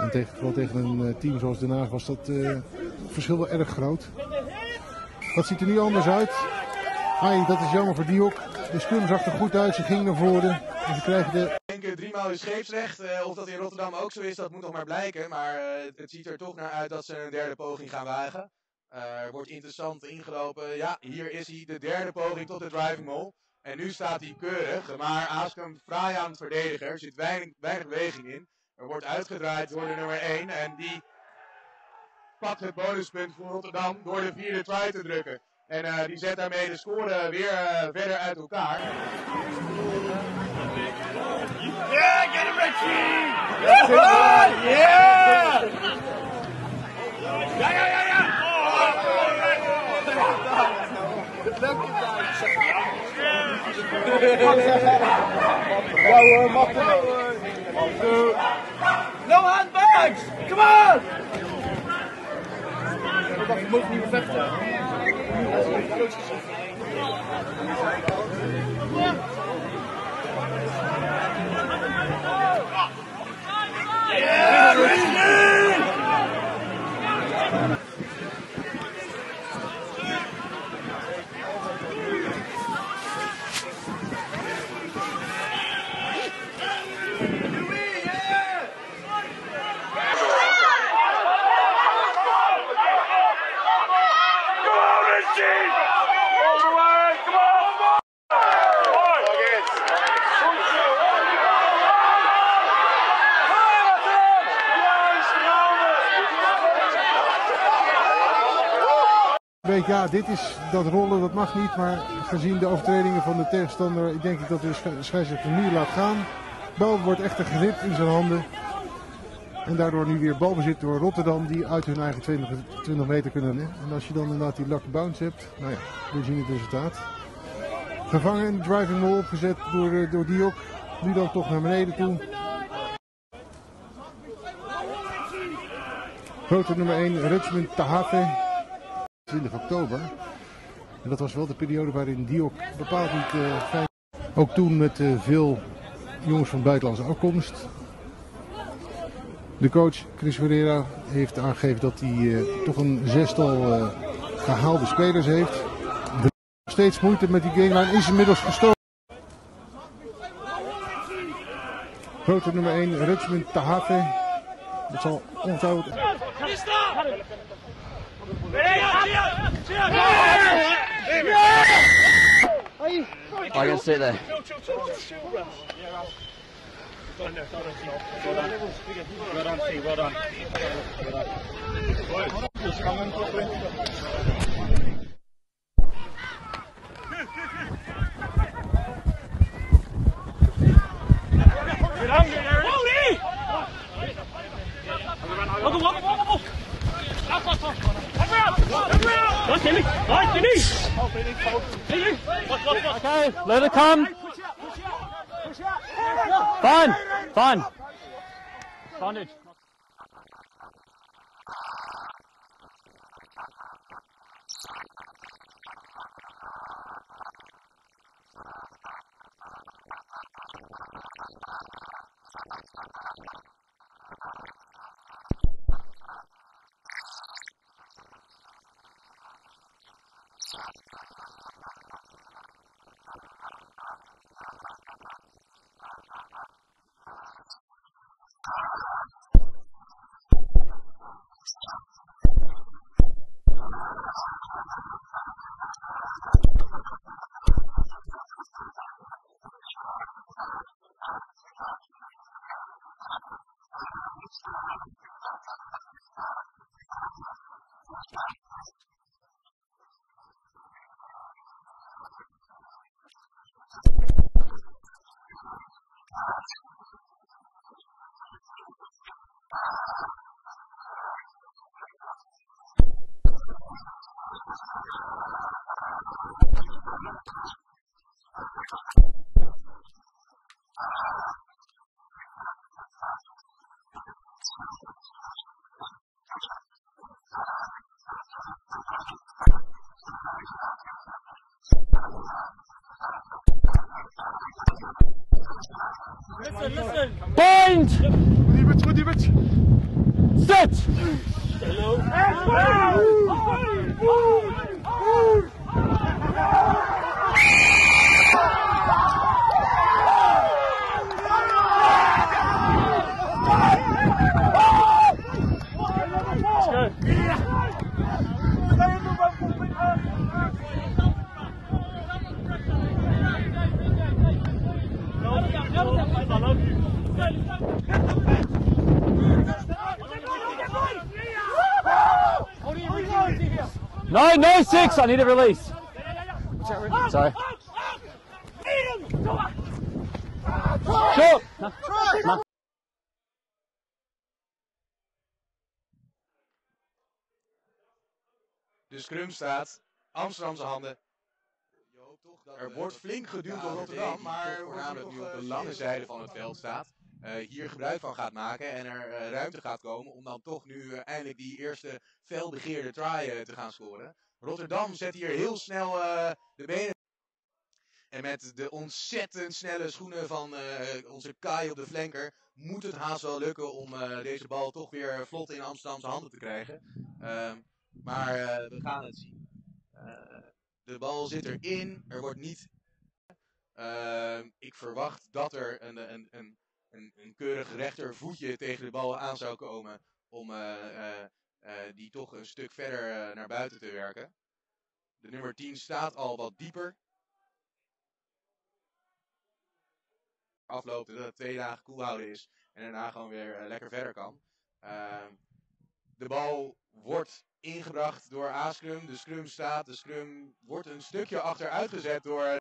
En vooral tegen een team zoals Den Haag was dat verschil wel erg groot. Dat ziet er nu anders uit. Ai, dat is jammer voor Diok. De scrum zag er goed uit, ze ging naar voren. En ze krijgen de... Ik denk 3 maal is scheepsrecht. Of dat in Rotterdam ook zo is, dat moet nog maar blijken. Maar het ziet er toch naar uit dat ze een derde poging gaan wagen. Er wordt interessant ingelopen. Ja, hier is hij, de derde poging tot de driving mole. En nu staat hij keurig, maar Aaskum fraai aan het verdedigen. Er zit weinig beweging in. Er wordt uitgedraaid door de nummer 1 en die pakt het bonuspunt voor Rotterdam door de 4e try te drukken. En die zet daarmee de score weer verder uit elkaar. Yeah, get him, Richie! Yeah! Yeah! No handbags! Come on! We mogen niet meer vechten. Yeah, Richie! Ja, dit is dat rollen, dat mag niet, maar gezien de overtredingen van de tegenstander, denk ik dat de scheidsrechter nu laat gaan. De bal wordt echter gegript in zijn handen. En daardoor nu weer balbezit door Rotterdam, die uit hun eigen 20 meter kunnen. En als je dan inderdaad die lucky bounce hebt, nou ja, we zien het resultaat. Gevangen in de driving mole opgezet door Diok. Nu dan toch naar beneden toe. Grote nummer 1, Richmond Tahafe. 20 oktober. En dat was wel de periode waarin Diok bepaald niet fijn. Ook toen met veel jongens van buitenlandse afkomst. De coach Chris Ferreira heeft aangegeven dat hij toch een 6-tal gehaalde spelers heeft. Nog steeds moeite met die gameline, is inmiddels gestoken. Grote nummer 1, Richmond Tahafe. Dat zal ongetwijfeld... I can sit there. Well done. Okay, let it come. Fine, fine. Bondage. Listen. Point! Goed, Sit! No, no, 6. I need a release. Sorry. Short. No. De scrum staat. Amsterdamse handen. Er wordt flink geduwd door Rotterdam, maar voornamelijk nu op de lange zijde van het veld staat. Hier gebruik van gaat maken en er ruimte gaat komen om dan toch nu eindelijk die eerste felbegeerde try te gaan scoren. Rotterdam zet hier heel snel de benen. En met de ontzettend snelle schoenen van onze Kai op de flanker moet het haast wel lukken om deze bal toch weer vlot in Amsterdamse handen te krijgen. Maar we gaan het zien. De bal zit erin, er wordt niet... ik verwacht dat er een keurig rechtervoetje tegen de bal aan zou komen om die toch een stuk verder naar buiten te werken. De nummer 10 staat al wat dieper. Afloopt dat het 2 dagen koel houden is en daarna gewoon weer lekker verder kan. De bal wordt ingebracht door A-scrum, de scrum staat, de scrum wordt een stukje achteruit gezet door